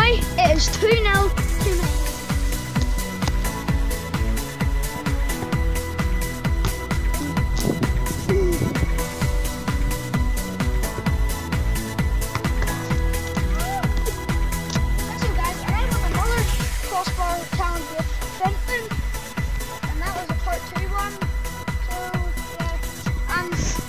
it is 2-0 to me. So guys, I have another crossbar challenge with fintan, and that was a part 2 one. So yeah,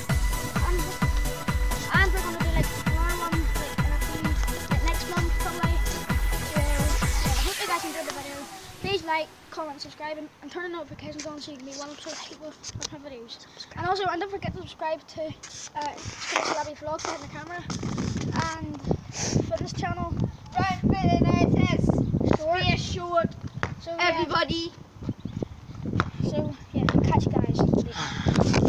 and we're gonna do like more one like in a few like next month probably. So yeah, I hope you guys enjoyed the video. Please like, comment, subscribe, and turn the notifications on so you can be one of the first people with my videos. And also, and don't forget to subscribe to Celebrity Vlog behind the camera and fitness channel. Right, be assured, So yeah, everybody. so yeah, catch you guys later.